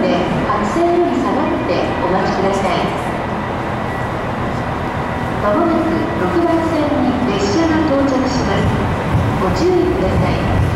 で白線より下がってお待ちください。まもなく6番線に列車が到着します。ご注意ください。